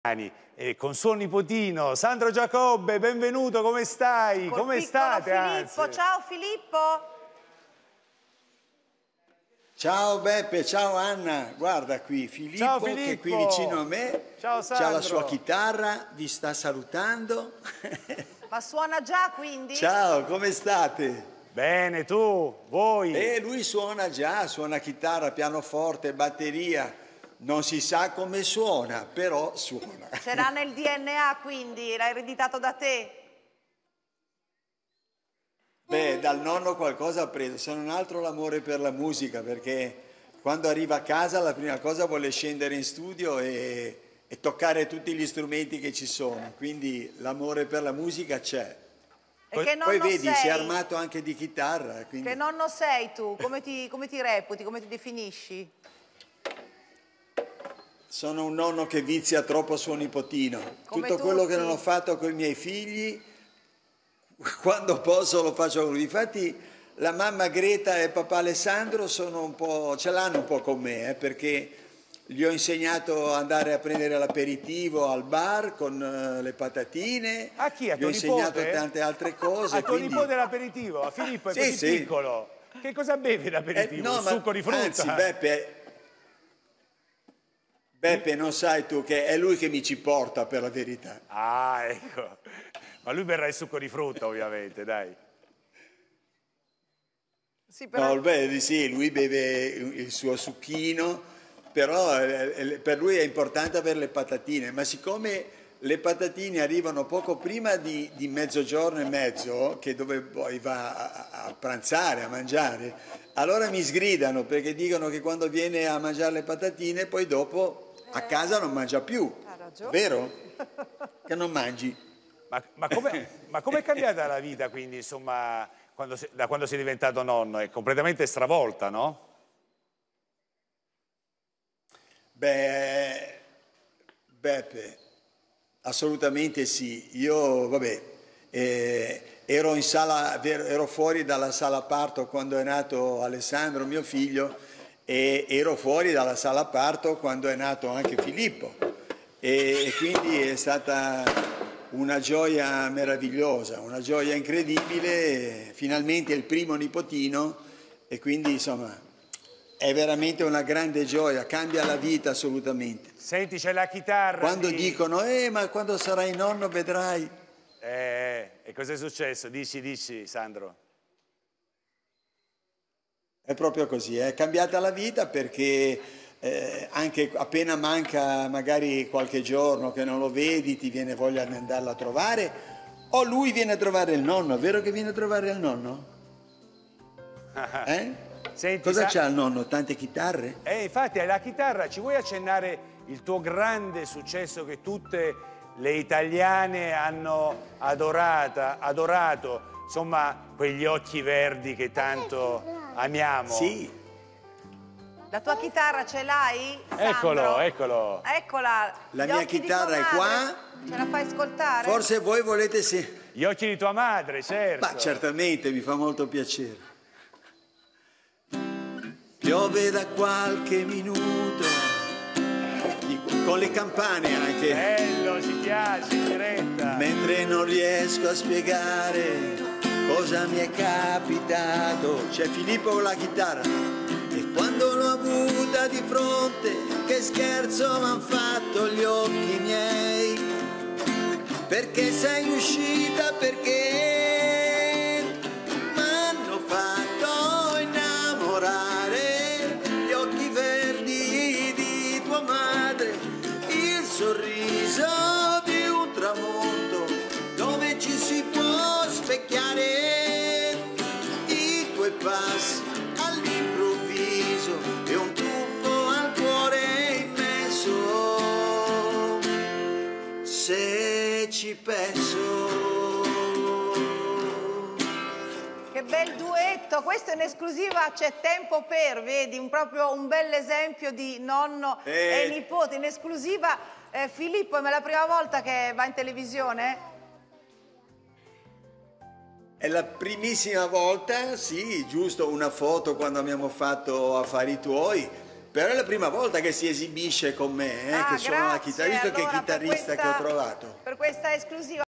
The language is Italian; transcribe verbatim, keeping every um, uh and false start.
E con suo nipotino Sandro Giacobbe, benvenuto, come stai? Col come state? Filippo, Anzi. ciao Filippo. Ciao Beppe, ciao Anna, guarda qui Filippo, Ciao, Filippo. che è qui vicino a me, ciao Sandro. c'ha la sua chitarra, vi sta salutando. Ma suona già quindi? Ciao, come state? Bene, tu, voi? Eh, lui suona già, suona chitarra, pianoforte, batteria. Non si sa come suona, però suona. C'era nel D N A quindi, l'hai ereditato da te? Beh, dal nonno qualcosa ha preso, se non altro l'amore per la musica, perché quando arriva a casa la prima cosa vuole scendere in studio e, e toccare tutti gli strumenti che ci sono, quindi l'amore per la musica c'è. E che Poi nonno vedi, sei? si è armato anche di chitarra. Quindi... Che nonno sei tu? Come ti, come ti reputi? Come ti definisci? Sono un nonno che vizia troppo suo nipotino. Come Tutto quello tutti. che non ho fatto con i miei figli, quando posso lo faccio con lui. Infatti la mamma Greta e papà Alessandro sono un po', ce l'hanno un po' con me, eh, perché gli ho insegnato ad andare a prendere l'aperitivo al bar con uh, le patatine. A chi? A gli ho tuo insegnato nipote? tante altre cose. A tuo quindi... nipote l'aperitivo, a Filippo è Sì, così sì. piccolo. Che cosa bevi l'aperitivo? Eh, no, Il ma, succo di frutta? Anzi, Beppe... Beppe, non sai tu che è lui che mi ci porta, per la verità. Ah, ecco. Ma lui berrà il succo di frutta, ovviamente, dai. Sì, però... No, beh, sì, lui beve il suo succhino, però per lui è importante avere le patatine, ma siccome le patatine arrivano poco prima di, di mezzogiorno e mezzo, che dove poi va a, a pranzare, a mangiare, allora mi sgridano perché dicono che quando viene a mangiare le patatine poi dopo a casa non mangia più, vero? Che non mangi. Ma, ma come ma com'è cambiata la vita, quindi, insomma, quando sei, da quando sei diventato nonno? È completamente stravolta, no? Beh, Beppe, assolutamente sì. Io, vabbè, eh, ero in sala, ero fuori dalla sala parto quando è nato Alessandro, mio figlio, e ero fuori dalla sala parto quando è nato anche Filippo. E, e quindi è stata una gioia meravigliosa, una gioia incredibile, finalmente il primo nipotino, e quindi insomma è veramente una grande gioia, cambia la vita assolutamente. Senti, c'è la chitarra. Quando di... dicono, eh ma quando sarai nonno vedrai. Eh, e cos'è successo? Dici, dici, Sandro. È proprio così, è cambiata la vita perché eh, anche appena manca magari qualche giorno che non lo vedi, ti viene voglia di andarlo a trovare, o lui viene a trovare il nonno. È vero che viene a trovare il nonno? Eh? Senti, cosa sa... c'ha il nonno? Tante chitarre? Eh, infatti, alla chitarra ci vuoi accennare il tuo grande successo che tutte le italiane hanno adorata, adorato, insomma, quegli occhi verdi che tanto amiamo. Sì. La tua chitarra ce l'hai? Eccolo, eccolo. Eccola. La Gli mia occhi chitarra di è tua qua. madre. Ce la fai ascoltare? Forse voi volete sì. Gli occhi di tua madre, certo. Ma certamente, mi fa molto piacere. Piove da qualche minuto, con le campane anche. Bello, ci piace, in diretta. Mentre non riesco a spiegare cosa mi è capitato. C'è Filippo con la chitarra. E quando l'ho avuta di fronte, che scherzo m'han fatto gli occhi miei. Perché sei uscita, perché m'hanno fatto innamorare gli occhi verdi di tua madre, il sorriso di un tramonto dove ci si può specchiare, i tuoi passi all'improvviso e un tuffo al cuore immenso, se ci penso. Che bel duetto, questo in esclusiva C'è tempo per, vedi, un, proprio un bel esempio di nonno Eh. e nipote, in esclusiva. Eh, Filippo, è la prima volta che va in televisione? È la primissima volta, sì, giusto una foto quando abbiamo fatto Affari tuoi, Però è la prima volta che si esibisce con me, eh, Ah, che sono la grazie, chitarrista, che allora, per chitarrista questa- che ho trovato. Per questa esclusiva.